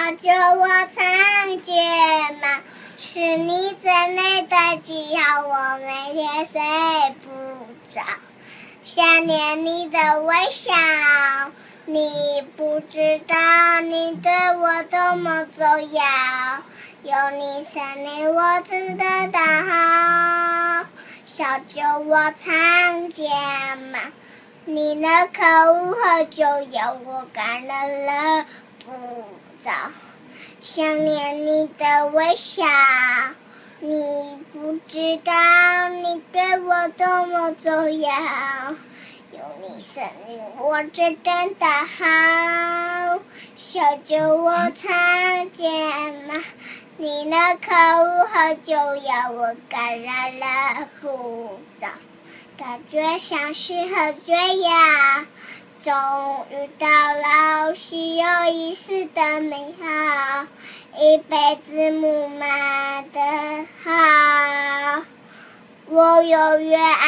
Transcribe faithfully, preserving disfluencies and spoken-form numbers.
酒窝藏睫毛，是你最美的记号，我每天睡不着。想念你的微笑，你不知道你对我多么重要，有你才令我值得大好。小酒窝藏睫毛，你的口误和酒药我感染了不着。想念你的微笑，你不知道你对我多么重要，有你才令我值得大好。小酒窝藏睫毛，你的口误和酒药我感染了不着，感觉像是喝醉药，终于到了心有意思的美好，一辈子木马的好，我永远